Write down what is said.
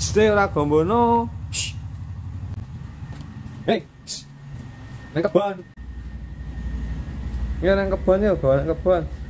Stay ora gombono. Hei. Nang kebon. Ya nang kebon ya, nang kebon.